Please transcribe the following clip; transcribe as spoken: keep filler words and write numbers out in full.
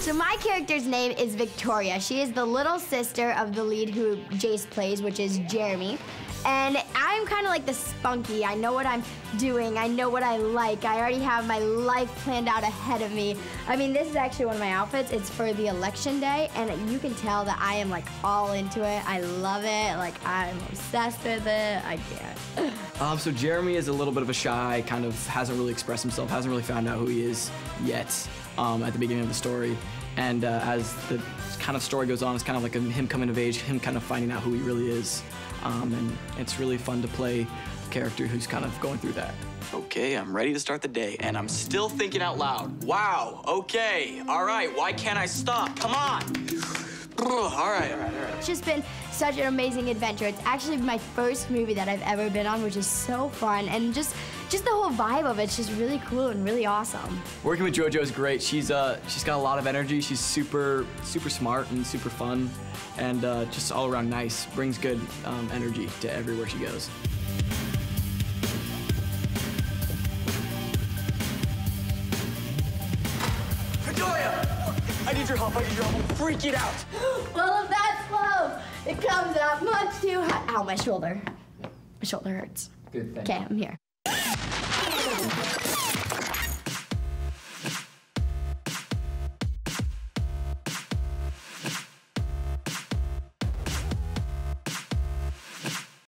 So my character's name is Victoria. She is the little sister of the lead who Jace plays, which is Jeremy. And I'm kind of like the spunky. I know what I'm doing. I know what I like. I already have my life planned out ahead of me. I mean, this is actually one of my outfits. It's for the election day, and you can tell that I am like all into it. I love it. Like, I'm obsessed with it. I can't. Um, so Jeremy is a little bit of a shy, kind of hasn't really expressed himself, hasn't really found out who he is yet um, at the beginning of the story. And uh, as the kind of story goes on, it's kind of like a, him coming of age, him kind of finding out who he really is. Um, and it's really fun to play a character who's kind of going through that. Okay, I'm ready to start the day, and I'm still thinking out loud. Wow, okay, all right, why can't I stop? Come on. All right, all right, all right. It's just been such an amazing adventure. It's actually my first movie that I've ever been on, which is so fun, and just just the whole vibe of it's just really cool and really awesome. Working with Jojo is great. She's uh she's got a lot of energy. She's super super smart and super fun, and uh, just all around nice. Brings good um, energy to everywhere she goes. Victoria, I need your help. I need your help. I'm freaking out. Well, if that's love, it comes out much too hot. Ow, my shoulder. My shoulder hurts. Good thing. Okay, I'm here.